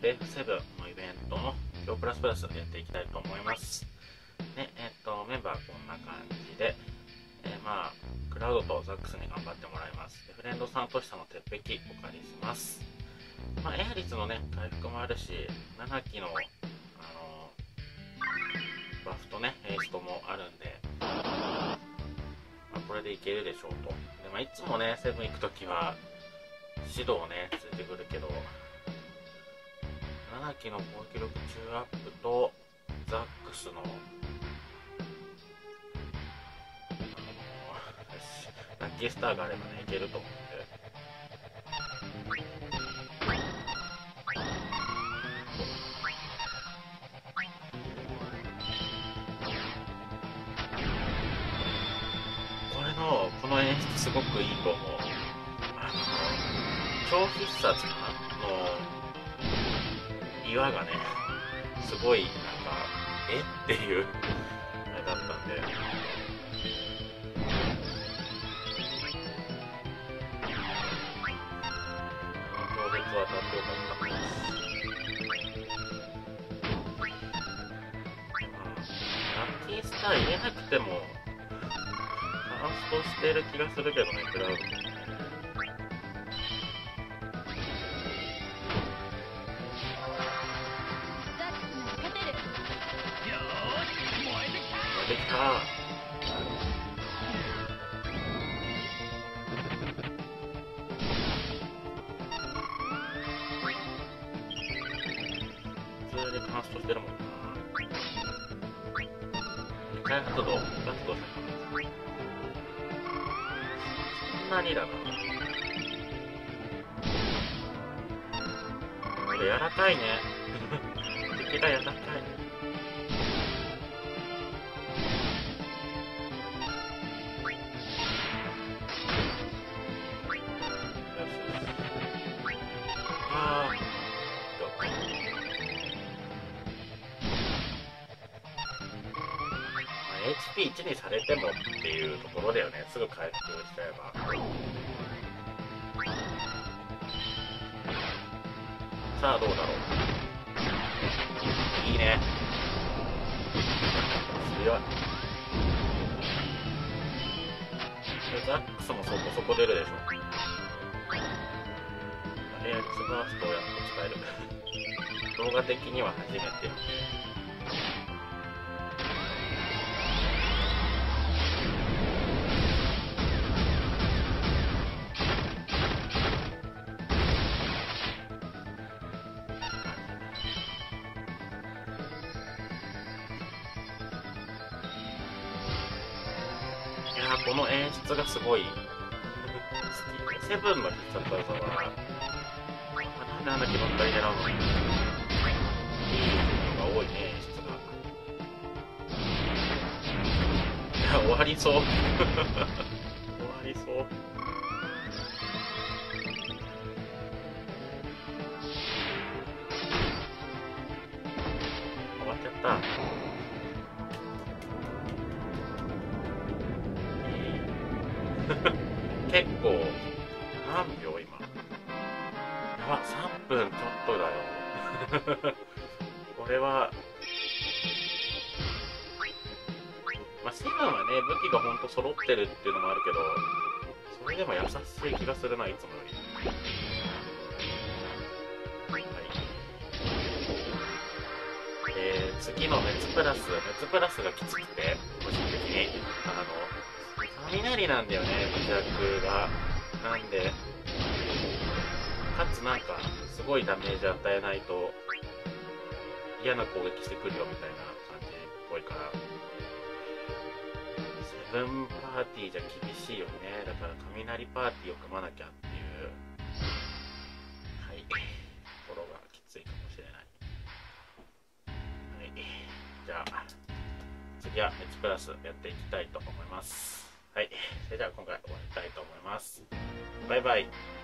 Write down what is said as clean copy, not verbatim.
ベーフ7のイベントの今日プラスプラスやっていきたいと思います。で、メンバーこんな感じで、クラウドとザックスに頑張ってもらいます。でフレンドさんと下の鉄壁お借りします。エア率のね、回復もあるし、7機の、バフとね、エーストもあるんで、これでいけるでしょうと。でいつもね、セブン行くときは、指導ね、ついてくるけど、7機の攻撃力中アップと、ザックスの、ラッキースターがあればね、いけると思うんで。この演出すごくいいと思う。超必殺の岩がね、すごいなんか、っていうあれだったんで。超絶当たってよかった。ラッキースター入れなくても、ファーストしてる気がするけどね、クラウド。できた。普通にファーストしてるもんな。2回発動したかな。そんなにだな。これ柔らかいね。敵が柔らかいね。HP1 にされてもっていうところだよね。すぐ回復しちゃえば。さあどうだろう。いいね。強い。ザックスもそこそこ出るでしょ。エアリスバーストをやっと使える。動画的には初めて。この演出がすごい好き。セブンの必殺技は、なんであんな気ばっかり狙うのにいいのが多いね、演出が。いや、終わりそう。終わりそう。終わっちゃった。結構何秒今やば3分ちょっとだよ。これはセブンはね武器がほんと揃ってるっていうのもあるけど、それでも優しい気がするな、いつもより。次の熱プラスがきつくて、個人的に雷なんだよね、無弱が。なんで、かつなんか、すごいダメージ与えないと、嫌な攻撃してくるよみたいな感じっぽいから、セブンパーティーじゃ厳しいよね。だから雷パーティーを組まなきゃっていう、ところがきついかもしれない。じゃあ、次は熱プラスやっていきたいと思います。それでは今回終わりたいと思います。バイバイ。